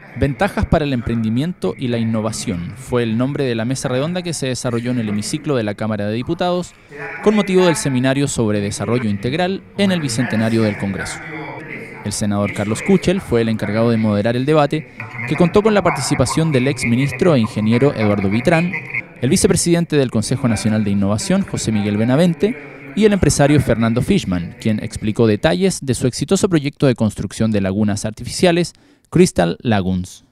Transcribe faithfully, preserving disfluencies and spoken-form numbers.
Ventajas para el emprendimiento y la innovación fue el nombre de la mesa redonda que se desarrolló en el hemiciclo de la Cámara de Diputados con motivo del seminario sobre desarrollo integral en el Bicentenario del Congreso. El senador Carlos Kuchel fue el encargado de moderar el debate, que contó con la participación del ex ministro e ingeniero Eduardo Vitrán, el vicepresidente del Consejo Nacional de Innovación, José Miguel Benavente, y el empresario Fernando Fishman, quien explicó detalles de su exitoso proyecto de construcción de lagunas artificiales, Crystal Lagoons.